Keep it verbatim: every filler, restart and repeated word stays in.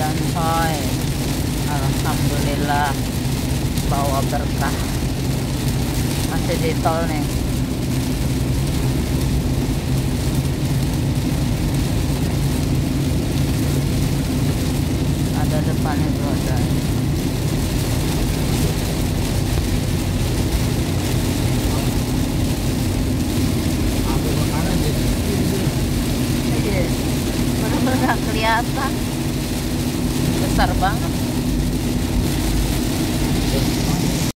jalan coy. Alhamdulillah, bawa berkah. Masih di tol nih. Ada depan itu ada. Iya, benar-benar kelihatan besar banget.